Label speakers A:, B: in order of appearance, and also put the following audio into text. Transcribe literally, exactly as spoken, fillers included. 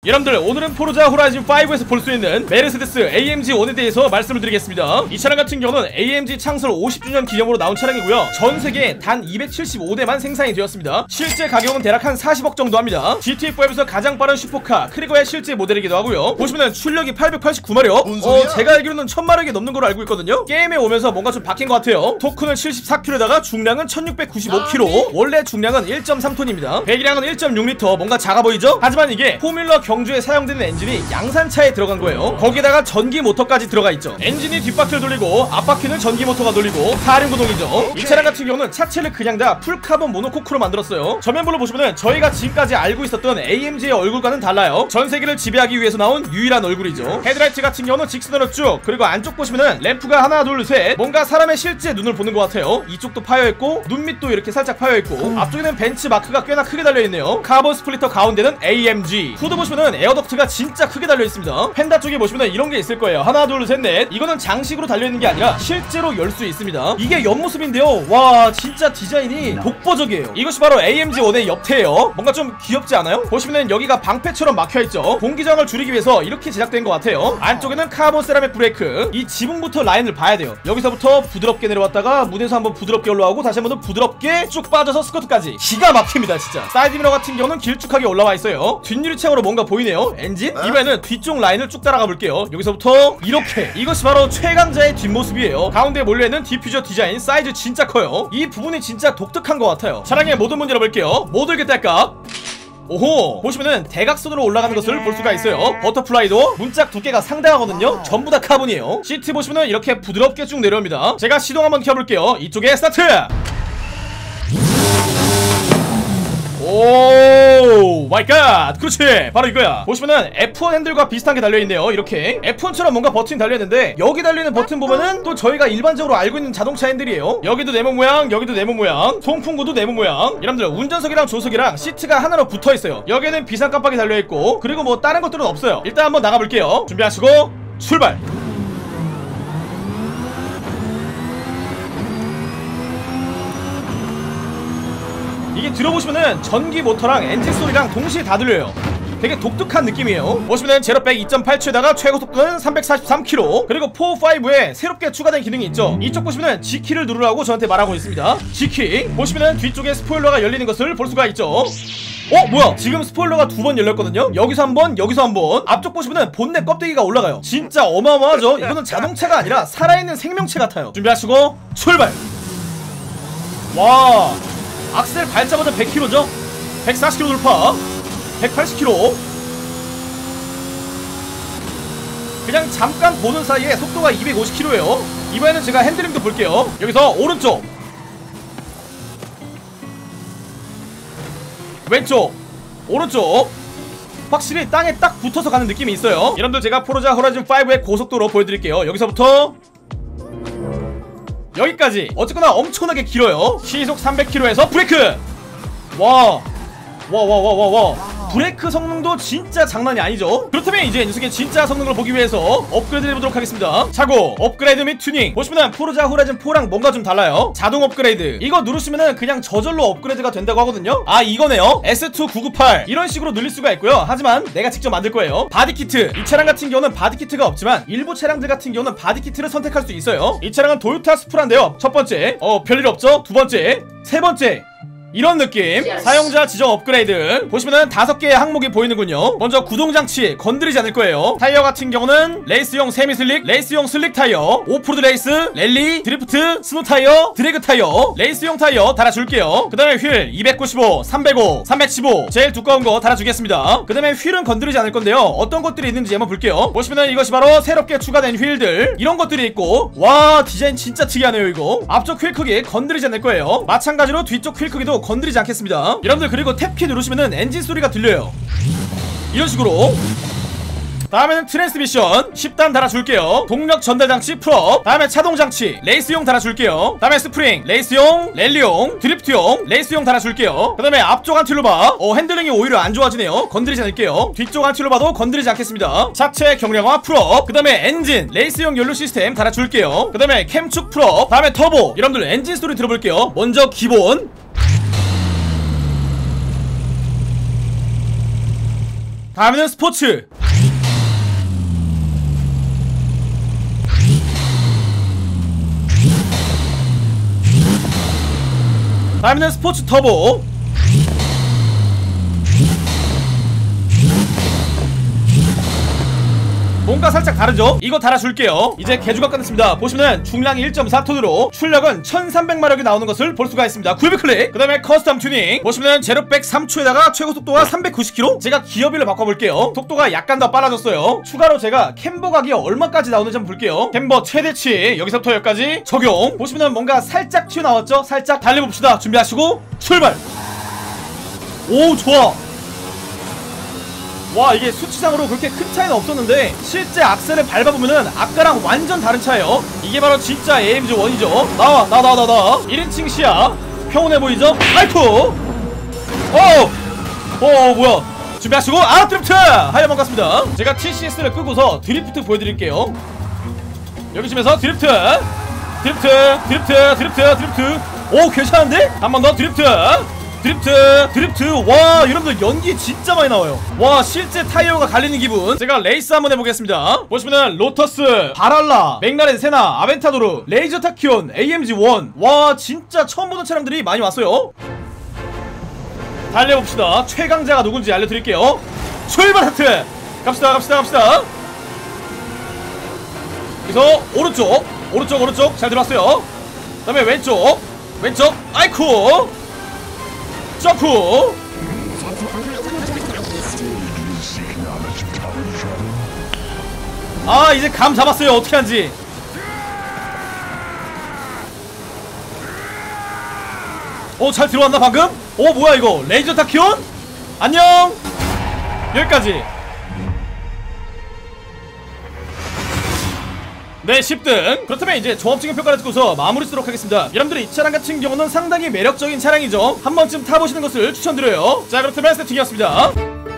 A: 여러분들 오늘은 포르자 호라이즌 파이브에서 볼 수 있는 메르세데스 에이엠지 원에 대해서 말씀을 드리겠습니다. 이 차량 같은 경우는 에이엠지 창설 오십 주년 기념으로 나온 차량이고요. 전세계에 단 이백칠십오 대만 생산이 되었습니다. 실제 가격은 대략 한 사십억 정도 합니다. 지티에이 파이브에서 가장 빠른 슈퍼카 크리거의 실제 모델이기도 하고요. 보시면은 출력이 팔백팔십구 마력, 어, 제가 알기로는 천 마력이 넘는 걸로 알고 있거든요. 게임에 오면서 뭔가 좀 바뀐 것 같아요. 토크는 칠십사 킬로그램에다가 중량은 천육백구십오 킬로그램, 원래 중량은 일 점 삼 톤입니다. 배기량은 일 점 육 리터, 뭔가 작아 보이죠? 하지만 이게 포뮬러 경주에 사용되는 엔진이 양산차에 들어간 거예요. 거기다가 전기 모터까지 들어가 있죠. 엔진이 뒷바퀴를 돌리고 앞바퀴는 전기 모터가 돌리고 사륜 구동이죠. 이 차량 같은 경우는 차체를 그냥 다 풀카본 모노코크로 만들었어요. 전면부를 보시면은 저희가 지금까지 알고 있었던 에이엠지의 얼굴과는 달라요. 전 세계를 지배하기 위해서 나온 유일한 얼굴이죠. 헤드라이트 같은 경우는 직선으로 쭉, 그리고 안쪽 보시면은 램프가 하나 둘 셋, 뭔가 사람의 실제 눈을 보는 것 같아요. 이쪽도 파여있고 눈 밑도 이렇게 살짝 파여있고, 앞쪽에는 벤츠 마크가 꽤나 크게 달려있네요. 카본 스플리터 가운데는 에이엠지. 후드 보시면은 에어덕트가 진짜 크게 달려있습니다. 펜다 쪽에 보시면은 이런 게 있을 거예요. 하나 둘 셋 넷. 이거는 장식으로 달려있는 게 아니라 실제로 열 수 있습니다. 이게 옆모습인데요, 와 진짜 디자인이 독보적이에요. 이것이 바로 에이엠지 원의 옆태예요. 뭔가 좀 귀엽지 않아요? 보시면은 여기가 방패처럼 막혀있죠. 공기저항을 줄이기 위해서 이렇게 제작된 것 같아요. 안쪽에는 카본 세라믹 브레이크. 이 지붕부터 라인을 봐야 돼요. 여기서부터 부드럽게 내려왔다가 무대에서 한번 부드럽게 올라오고 다시 한번 더 부드럽게 쭉 빠져서 스커트까지 기가 막힙니다 진짜. 사이드미러 같은 경우는 길쭉하게 올라와 있어요. 뒷유리창으로 뭔가 보이네요. 엔진? 이번에는 뒤쪽 라인을 쭉 따라가 볼게요. 여기서부터 이렇게. 이것이 바로 최강자의 뒷모습이에요. 가운데에 몰려있는 디퓨저 디자인, 사이즈 진짜 커요. 이 부분이 진짜 독특한 것 같아요. 차량의 모든 문 열어볼게요. 모두 이렇게 딸까? 오호, 보시면은 대각선으로 올라가는 것을 볼 수가 있어요. 버터플라이도 문짝 두께가 상당하거든요. 전부 다 카본이에요. 시트 보시면은 이렇게 부드럽게 쭉 내려옵니다. 제가 시동 한번 켜볼게요. 이쪽에 스타트! 오 마이 갓, 그렇지, 바로 이거야. 보시면은 에프원 핸들과 비슷한게 달려있네요. 이렇게 에프원처럼 뭔가 버튼이 달려있는데, 여기 달리는 버튼 보면은 또 저희가 일반적으로 알고 있는 자동차 핸들이에요. 여기도 네모 모양, 여기도 네모 모양, 송풍구도 네모 모양. 여러분들 운전석이랑 조석이랑 시트가 하나로 붙어있어요. 여기에는 비상 깜빡이 달려있고, 그리고 뭐 다른 것들은 없어요. 일단 한번 나가볼게요. 준비하시고 출발. 이게 들어보시면은 전기 모터랑 엔진 소리랑 동시에 다 들려요. 되게 독특한 느낌이에요. 보시면은 제로 백 이 점 팔 초에다가 최고 속도는 삼백사십삼 킬로미터, 그리고 포, 파이브에 새롭게 추가된 기능이 있죠. 이쪽 보시면은 G키를 누르라고 저한테 말하고 있습니다. G키. 보시면은 뒤쪽에 스포일러가 열리는 것을 볼 수가 있죠. 어? 뭐야? 지금 스포일러가 두 번 열렸거든요? 여기서 한 번, 여기서 한 번. 앞쪽 보시면은 본넷 껍데기가 올라가요. 진짜 어마어마하죠? 이거는 자동차가 아니라 살아있는 생명체 같아요. 준비하시고 출발. 와, 악셀 밟자마자 백 킬로미터죠? 백사십 킬로미터 돌파, 백팔십 킬로미터. 그냥 잠깐 보는 사이에 속도가 이백오십 킬로미터예요 이번에는 제가 핸들링도 볼게요. 여기서 오른쪽, 왼쪽, 오른쪽. 확실히 땅에 딱 붙어서 가는 느낌이 있어요. 여러분들 제가 포르자 호라이즌 파이브의 고속도로 보여드릴게요. 여기서부터 여기까지 어쨌거나 엄청나게 길어요. 시속 삼백 킬로미터에서 브레이크. 와, 와, 와, 와, 와, 와. 브레이크 성능도 진짜 장난이 아니죠. 그렇다면 이제 녀석의 진짜 성능을 보기 위해서 업그레이드 해보도록 하겠습니다. 차고 업그레이드 및 튜닝. 보시면은 포르자 호라이즌 포랑 뭔가 좀 달라요. 자동 업그레이드, 이거 누르시면은 그냥 저절로 업그레이드가 된다고 하거든요. 아, 이거네요. 에스 투 구구팔 이런 식으로 늘릴 수가 있고요. 하지만 내가 직접 만들 거예요. 바디키트. 이 차량 같은 경우는 바디키트가 없지만 일부 차량들 같은 경우는 바디키트를 선택할 수 있어요. 이 차량은 도요타 스프라인데요. 첫 번째, 어 별일 없죠. 두 번째, 세 번째, 이런 느낌. yes. 사용자 지정 업그레이드. 보시면은 다섯 개의 항목이 보이는군요. 먼저 구동장치 건드리지 않을 거예요. 타이어 같은 경우는 레이스용 세미슬릭, 레이스용 슬릭 타이어, 오프로드 레이스, 랠리, 드리프트, 스노 타이어, 드래그 타이어, 레이스용 타이어 달아줄게요. 그 다음에 휠 이백구십오, 삼백오, 삼백십오 제일 두꺼운 거 달아주겠습니다. 그 다음에 휠은 건드리지 않을 건데요. 어떤 것들이 있는지 한번 볼게요. 보시면은 이것이 바로 새롭게 추가된 휠들, 이런 것들이 있고, 와 디자인 진짜 특이하네요. 이거 앞쪽 휠 크기 건드리지 않을 거예요. 마찬가지로 뒤쪽 휠 크기도 건드리지 않겠습니다. 여러분들 그리고 탭키 누르시면은 엔진 소리가 들려요. 이런 식으로. 다음에는 트랜스미션 십 단 달아줄게요. 동력 전달장치 풀업. 다음에 차동장치 레이스용 달아줄게요. 다음에 스프링 레이스용, 랠리용, 드리프트용, 레이스용 달아줄게요. 그 다음에 앞쪽 안틸로바, 어 핸들링이 오히려 안 좋아지네요. 건드리지 않을게요. 뒤쪽 안틸로바도 건드리지 않겠습니다. 차체 경량화 풀업. 그 다음에 엔진 레이스용 연료 시스템 달아줄게요. 그 다음에 캠축 풀업. 다음에 터보. 여러분들 엔진 소리 들어볼게요. 먼저 기본 다음에는 스포츠. 다음에는 스포츠 터보. 뭔가 살짝 다르죠? 이거 달아줄게요. 이제 개조가 끝났습니다. 보시면은 중량이 일 점 사 톤으로 출력은 천삼백 마력이 나오는 것을 볼 수가 있습니다. 구백 클릭. 그 다음에 커스텀 튜닝. 보시면은 제로백 삼 초에다가 최고 속도가 삼백구십 킬로미터. 제가 기어비를 바꿔볼게요. 속도가 약간 더 빨라졌어요. 추가로 제가 캠버 각이 얼마까지 나오는지 한번 볼게요. 캠버 최대치 여기서부터 여기까지 적용. 보시면은 뭔가 살짝 튀어나왔죠? 살짝 달려봅시다. 준비하시고 출발. 오, 좋아. 와, 이게 수치상으로 그렇게 큰 차이는 없었는데 실제 악셀을 밟아보면은 아까랑 완전 다른 차예요. 이게 바로 진짜 에이엠지 원이죠. 나와 나와 나와 나와. 일 인칭 시야 평온해 보이죠? 아이쿠. 어! 어 뭐야. 준비하시고 아 드리프트! 하여 반갑습니다. 제가 티씨에스를 끄고서 드리프트 보여드릴게요. 여기쯤에서 드리프트 드리프트 드리프트 드리프트 드리프트. 오, 괜찮은데? 한 번 더 드리프트 드리프트 드리프트. 와, 여러분들 연기 진짜 많이 나와요. 와, 실제 타이어가 갈리는 기분. 제가 레이스 한번 해보겠습니다. 보시면은 로터스, 바랄라, 맥라렌 세나, 아벤타도르, 레이저 타키온, 에이엠지 원. 와, 진짜 처음 보는 차량들이 많이 왔어요. 달려봅시다. 최강자가 누군지 알려드릴게요. 출발 하트. 갑시다 갑시다 갑시다. 그래서 오른쪽 오른쪽 오른쪽 잘 들어왔어요. 그 다음에 왼쪽 왼쪽. 아이쿠. 점프. 아, 이제 감 잡았어요. 어떻게 하는지. 오, 잘 들어왔나 방금? 오, 뭐야 이거. 레이저 타키온? 안녕. 여기까지. 네, 십 등. 그렇다면 이제 종합적인 평가를 듣고서 마무리 쓰도록 하겠습니다. 여러분들이 이 차량 같은 경우는 상당히 매력적인 차량이죠. 한 번쯤 타보시는 것을 추천드려요. 자, 그렇다면 세팅이었습니다.